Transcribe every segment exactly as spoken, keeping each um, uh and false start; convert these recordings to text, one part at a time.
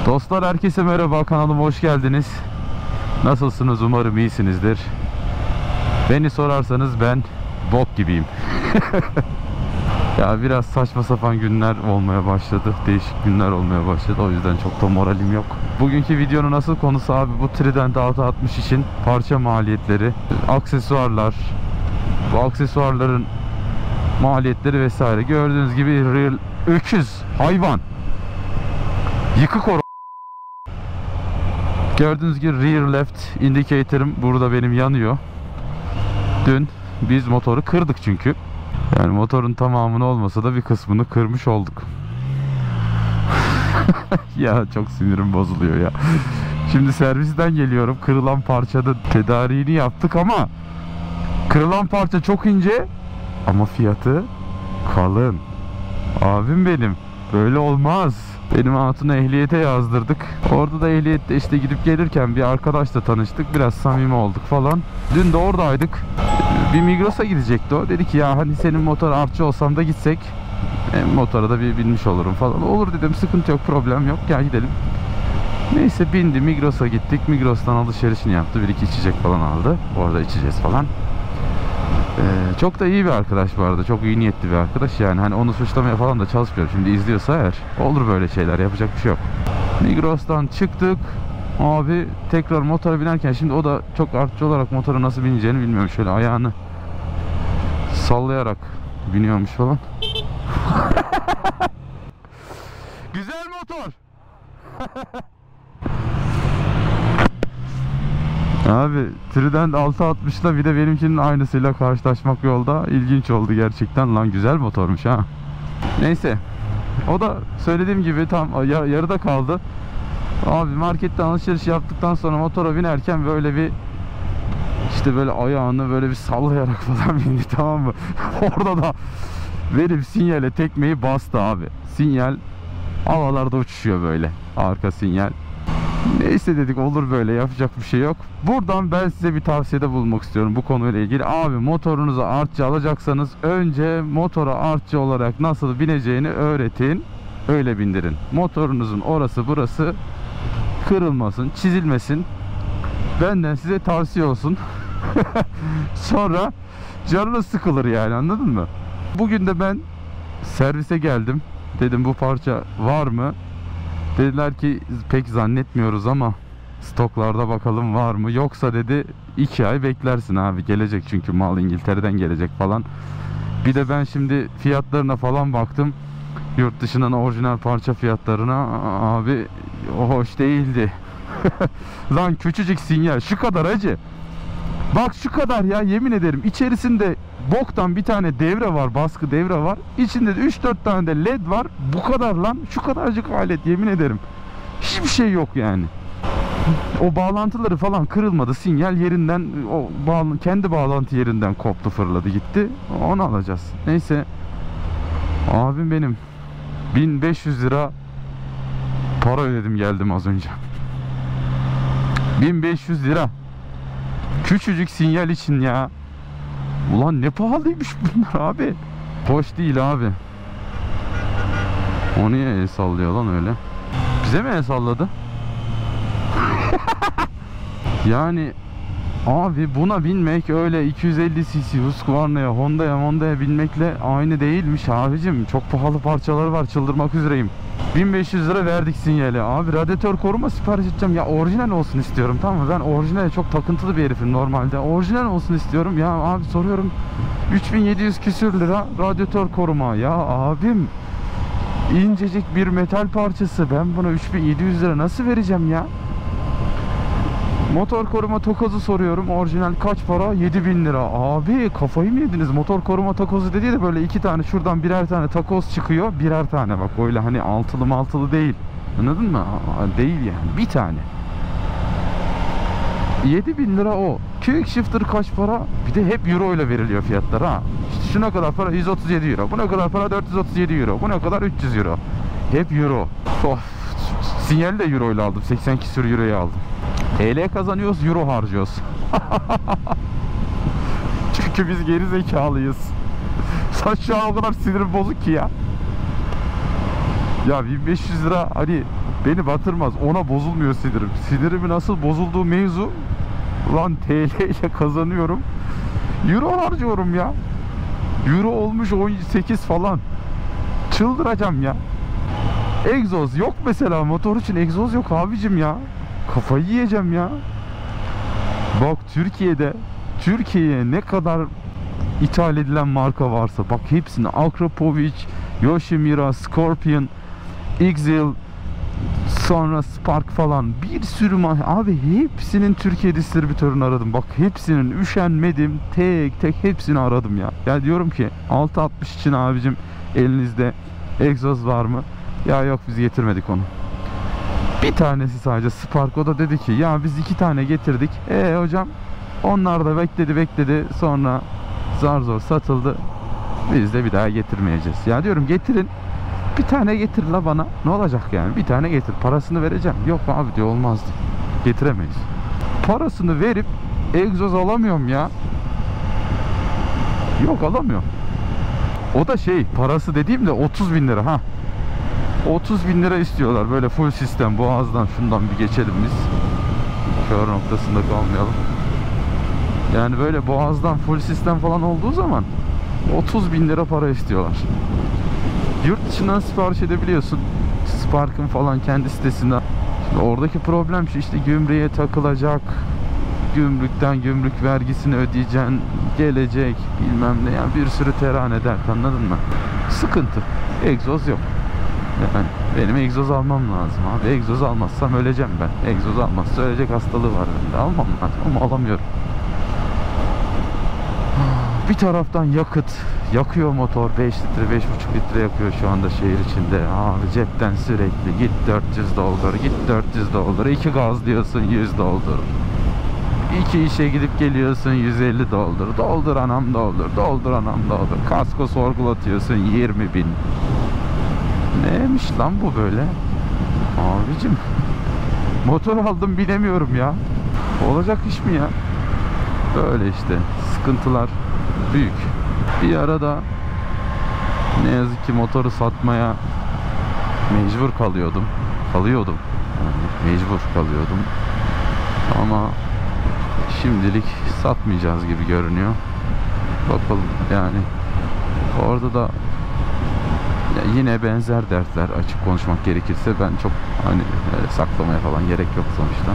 Dostlar herkese merhaba, kanalıma hoş geldiniz. Nasılsınız? Umarım iyisinizdir. Beni sorarsanız ben bok gibiyim. Ya biraz saçma sapan günler olmaya başladı. Değişik günler olmaya başladı. O yüzden çok da moralim yok. Bugünkü videonun asıl konusu abi bu Trident altı altmış için parça maliyetleri, aksesuarlar, bu aksesuarların maliyetleri vesaire. Gördüğünüz gibi real öküz, hayvan, yıkık or. Gördüğünüz gibi rear left indicator'ım burada benim yanıyor. Dün biz motoru kırdık çünkü. Yani motorun tamamını olmasa da bir kısmını kırmış olduk. Ya çok sinirim bozuluyor ya. Şimdi servisten geliyorum. Kırılan parçada tedariğini yaptık ama kırılan parça çok ince ama fiyatı kalın. Abim benim. Böyle olmaz. Benim hatunu ehliyete yazdırdık. Orada da ehliyette işte gidip gelirken bir arkadaşla tanıştık. Biraz samimi olduk falan. Dün de oradaydık. Bir Migros'a gidecekti o. Dedi ki ya hani senin motor artçı olsam da gitsek. E, motora da bir binmiş olurum falan. Olur dedim, sıkıntı yok, problem yok. Gel gidelim. Neyse bindi, Migros'a gittik. Migros'tan alışverişini yaptı. Bir iki içecek falan aldı. Orada içeceğiz falan. Ee, çok da iyi bir arkadaş bu arada. Çok iyi niyetli bir arkadaş. Yani hani onu suçlamaya falan da çalışmıyorum. Şimdi izliyorsa eğer. Olur böyle şeyler. Yapacak bir şey yok. Migros'tan çıktık. Abi tekrar motora binerken şimdi o da çok artçı olarak motora nasıl bineceğini bilmiyorum. Şöyle ayağını sallayarak biniyormuş falan. Güzel motor. Abi Trident altı altmışla bir de benimkinin aynısıyla karşılaşmak yolda ilginç oldu gerçekten. Lan güzel motormuş ha. Neyse. O da söylediğim gibi tam yarıda kaldı. Abi marketten alışveriş yaptıktan sonra motora binerken böyle bir işte böyle ayağını böyle bir sallayarak falan bindi, tamam mı? Orada da benim sinyale tekmeyi bastı abi. Sinyal havalarda uçuşuyor böyle. Arka sinyal. Neyse dedik, olur böyle, yapacak bir şey yok. Buradan ben size bir tavsiyede bulunmak istiyorum bu konuyla ilgili. Abi motorunuza artçı alacaksanız önce motora artçı olarak nasıl bineceğini öğretin. Öyle bindirin. Motorunuzun orası burası kırılmasın, çizilmesin. Benden size tavsiye olsun. Sonra canınız sıkılır yani, anladın mı? Bugün de ben servise geldim. Dedim bu parça var mı? Dediler ki pek zannetmiyoruz ama stoklarda bakalım var mı? Yoksa dedi iki ay beklersin abi, gelecek çünkü mal İngiltere'den gelecek falan. Bir de ben şimdi fiyatlarına falan baktım. Yurt dışından orijinal parça fiyatlarına abi hoş değildi. Lan küçücük sinyal şu kadar acı. Bak şu kadar ya, yemin ederim içerisinde boktan bir tane devre var, baskı devre var. İçinde de üç dört tane de led var. Bu kadar lan, şu kadarcık alet, yemin ederim. Hiçbir şey yok yani. O bağlantıları falan kırılmadı. Sinyal yerinden, o bağlı, kendi bağlantı yerinden koptu, fırladı gitti. Onu alacağız. Neyse. Abim benim bin beş yüz lira para ödedim geldim az önce. bin beş yüz lira. Küçücük sinyal için ya. Ulan ne pahalıymış bunlar abi. Hoş değil abi. O niye el sallıyor lan öyle? Bize mi el salladı? Yani abi buna binmek öyle iki yüz elli cc Husqvarna'ya, Honda'ya, Honda'ya binmekle aynı değilmiş abicim. Çok pahalı parçaları var, çıldırmak üzereyim. bin beş yüz lira verdik sinyale. Abi radyatör koruma sipariş edeceğim. Ya orijinal olsun istiyorum, tamam mı? Ben orijinale çok takıntılı bir herifim normalde. Orijinal olsun istiyorum. Ya abi soruyorum, üç bin yedi yüz küsür lira radyatör koruma. Ya abim incecik bir metal parçası. Ben buna üç bin yedi yüz lira nasıl vereceğim ya? Motor koruma takozu soruyorum. Orijinal kaç para? yedi bin lira. Abi kafayı mı yediniz? Motor koruma takozu dediği de böyle iki tane şuradan birer tane takoz çıkıyor. Birer tane bak, öyle hani altılı maltılı değil. Anladın mı? Değil yani. Bir tane. yedi bin lira o. Quick shifter kaç para? Bir de hep euro ile veriliyor fiyatlar ha. İşte şuna kadar para yüz otuz yedi euro. Buna kadar para dört yüz otuz yedi euro. Buna kadar üç yüz euro. Hep euro. Of. Sinyali de euro ile aldım. seksen küsur euroya aldım. T L kazanıyoruz, euro harcıyoruz. Çünkü biz geri zekalıyız. Saç şu an o kadar sinirim bozuk ki ya. Ya bin beş yüz lira hani beni batırmaz. Ona bozulmuyor sinirim. Sinirimin nasıl bozulduğu mevzu, lan T L ile kazanıyorum, euro harcıyorum ya. Euro olmuş on sekiz falan. Çıldıracağım ya. Egzoz yok mesela, motor için egzoz yok abicim ya. Kafayı yiyeceğim ya. Bak Türkiye'de Türkiye'ye ne kadar ithal edilen marka varsa bak hepsini, Akrapovic, Yoshimura, Scorpion, Exil, sonra Spark falan, bir sürü marka abi, hepsinin Türkiye distribütörünü aradım. Bak hepsinin, üşenmedim, tek tek hepsini aradım ya. Ya diyorum ki altı altmış için abicim elinizde egzoz var mı? Ya yok, biz getirmedik onu. Bir tanesi sadece Spark, o da dedi ki ya biz iki tane getirdik. E hocam, onlar da bekledi bekledi sonra zar zor satıldı. Biz de bir daha getirmeyeceğiz. Ya diyorum getirin. Bir tane getir la bana. Ne olacak yani? Bir tane getir. Parasını vereceğim. Yok abi diyor, olmaz diyor. Getiremeyiz. Parasını verip egzoz alamıyorum ya. Yok, alamıyorum. O da şey, parası dediğim de otuz bin lira ha. otuz bin lira istiyorlar böyle full sistem. Boğaz'dan şundan bir geçelim biz. Kör noktasında kalmayalım. Yani böyle Boğaz'dan full sistem falan olduğu zaman otuz bin lira para istiyorlar. Yurt dışından sipariş edebiliyorsun. Spark'ın falan kendi sitesinden. Şimdi oradaki problem şu, işte gümrüğe takılacak. Gümrükten gümrük vergisini ödeyeceksin. Gelecek bilmem ne. Yani bir sürü terane dert, anladın mı? Sıkıntı. Egzoz yok. Yani benim egzoz almam lazım abi. Egzoz almazsam öleceğim ben. Egzoz almazsa ölecek hastalığı var bende. Almam lazım ama alamıyorum. Bir taraftan yakıt yakıyor motor, beş litre beş buçuk litre yakıyor şu anda şehir içinde. Abi cepten sürekli git dört yüz doldur, git dört yüz doldur, iki gaz diyorsun yüz doldur, iki işe gidip geliyorsun yüz elli doldur, doldur anam doldur, doldur anam doldur, kasko sorgulatıyorsun yirmi bin. Neymiş lan bu böyle abicim? Motor aldım, binemiyorum ya. Olacak iş mi ya? Böyle işte sıkıntılar büyük. Bir arada ne yazık ki motoru satmaya mecbur kalıyordum. Kalıyordum. Yani mecbur kalıyordum. Ama şimdilik satmayacağız gibi görünüyor. Bakalım yani. Orada da ya yine benzer dertler, açık konuşmak gerekirse. Ben çok hani saklamaya falan gerek yok sonuçta.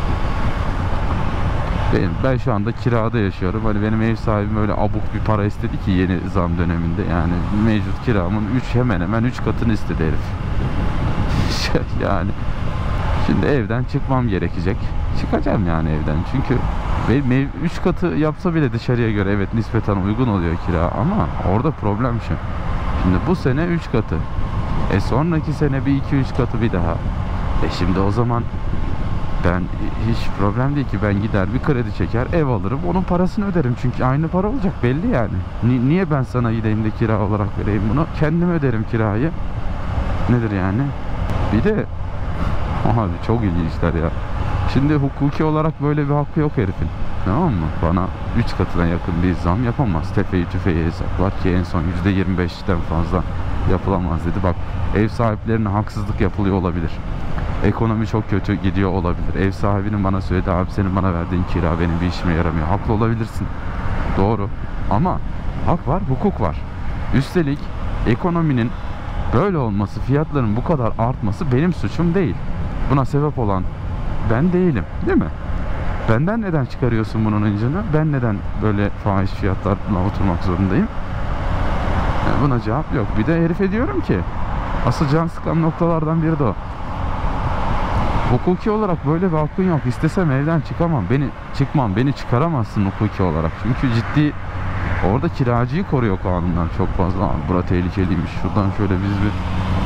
Benim, ben şu anda kirada yaşıyorum. Hani benim ev sahibim öyle abuk bir para istedi ki yeni zam döneminde. Yani mevcut kiramın üç hemen hemen üç katını istedi herif. Yani şimdi evden çıkmam gerekecek. Çıkacağım yani evden. Çünkü benim üç katı yapsa bile dışarıya göre evet nispeten uygun oluyor kira, ama orada problem şu. Şimdi bu sene üç katı. E sonraki sene bir iki üç katı bir daha. E şimdi o zaman ben hiç problem değil ki, ben gider bir kredi çeker ev alırım, onun parasını öderim, çünkü aynı para olacak belli yani. Ni niye ben sana gideyim de kira olarak vereyim bunu, kendim öderim kirayı. Nedir yani? Bir de abi çok ilginçler ya. Şimdi hukuki olarak böyle bir hakkı yok herifin, tamam mı? Bana üç katına yakın bir zam yapamaz. Tefeyi tüfeği hesaplar ki en son yüzde yirmi beşten fazla yapılamaz dedi. Bak, ev sahiplerine haksızlık yapılıyor olabilir. Ekonomi çok kötü gidiyor olabilir. Ev sahibinin bana söyledi, abi senin bana verdiğin kira benim bir işime yaramıyor. Haklı olabilirsin. Doğru. Ama hak var, hukuk var. Üstelik ekonominin böyle olması, fiyatların bu kadar artması benim suçum değil. Buna sebep olan ben değilim, değil mi? Benden neden çıkarıyorsun bunun incini? Ben neden böyle fahiş fiyatlarla oturmak zorundayım? Yani buna cevap yok. Bir de herife diyorum ki, asıl can sıkan noktalardan biri de o. Hukuki olarak böyle bir hakkın yok. İstesem evden çıkamam. Beni çıkmam. Beni çıkaramazsın hukuki olarak. Çünkü ciddi orada kiracıyı koruyor kanunlar çok fazla. Abi, bura tehlikeliymiş. Şuradan şöyle biz bir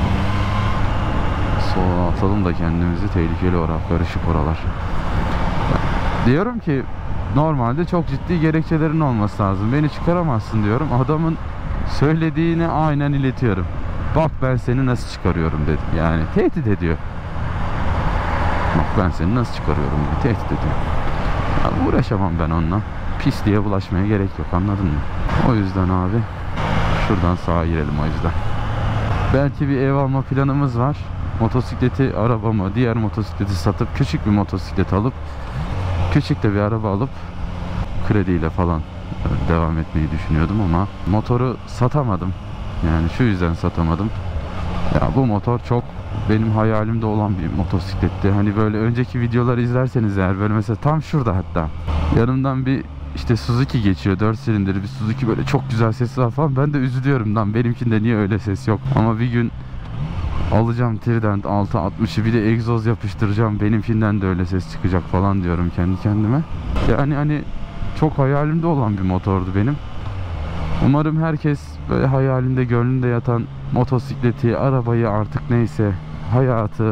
sola atalım da kendimizi, tehlikeli olarak karışık oralar. Diyorum ki normalde çok ciddi gerekçelerin olması lazım. Beni çıkaramazsın diyorum. Adamın söylediğini aynen iletiyorum. Bak ben seni nasıl çıkarıyorum dedim. Yani tehdit ediyor. Bak ben seni nasıl çıkarıyorum diye tehdit ediyor. Ya uğraşamam ben onunla. Pisliğe bulaşmaya gerek yok, anladın mı? O yüzden abi şuradan sağa girelim o yüzden. Belki bir ev alma planımız var. Motosikleti, arabamı, diğer motosikleti satıp küçük bir motosiklet alıp küçük de bir araba alıp krediyle falan devam etmeyi düşünüyordum ama motoru satamadım. Yani şu yüzden satamadım. Ya bu motor çok benim hayalimde olan bir motosikletti. Hani böyle önceki videoları izlerseniz eğer, böyle mesela tam şurada hatta yanımdan bir işte Suzuki geçiyor, dört silindirli bir Suzuki, böyle çok güzel sesi var falan. Ben de üzülüyorum lan, benimkinde niye öyle ses yok. Ama bir gün alacağım Trident altı altmışı, bir de egzoz yapıştıracağım, benimkinden de öyle ses çıkacak falan diyorum kendi kendime. Yani hani çok hayalimde olan bir motordu benim. Umarım herkes böyle hayalinde, gönlünde yatan motosikleti, arabayı, artık neyse hayatı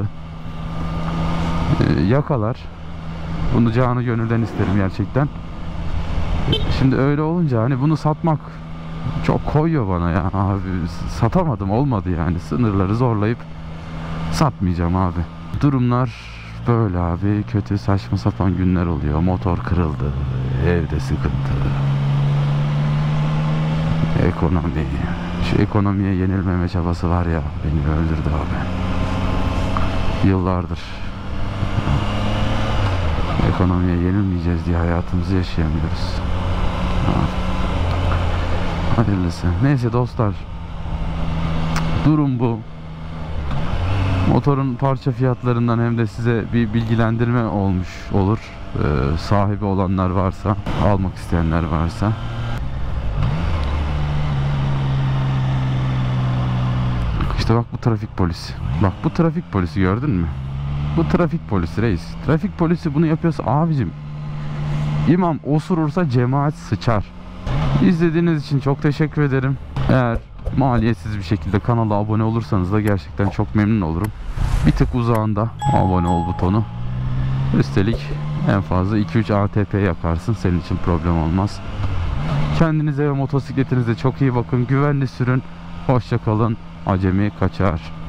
e, yakalar. Bunu canı gönülden isterim gerçekten. Şimdi öyle olunca hani bunu satmak çok koyuyor bana ya abi. Satamadım, olmadı yani. Sınırları zorlayıp satmayacağım abi. Durumlar böyle abi. Kötü, saçma sapan günler oluyor. Motor kırıldı. Evde sıkıntı. Ekonomi. Şu ekonomiye yenilmeme çabası var ya, beni öldürdü abi. Yıllardır ekonomiye yenilmeyeceğiz diye hayatımızı yaşayamıyoruz. Hayırlısı. Neyse dostlar, durum bu. Motorun parça fiyatlarından hem de size bir bilgilendirme olmuş olur. Ee, sahibi olanlar varsa, almak isteyenler varsa. İşte bak bu trafik polisi. Bak bu trafik polisi, gördün mü? Bu trafik polisi reis. Trafik polisi bunu yapıyorsa abicim, İmam osurursa cemaat sıçar. İzlediğiniz için çok teşekkür ederim. Eğer maliyetsiz bir şekilde kanala abone olursanız da gerçekten çok memnun olurum. Bir tık uzağında abone ol butonu. Üstelik en fazla iki üç A T P yakarsın. Senin için problem olmaz. Kendinize ve motosikletinize çok iyi bakın. Güvenli sürün. Hoşça kalın. Acemi kaçar.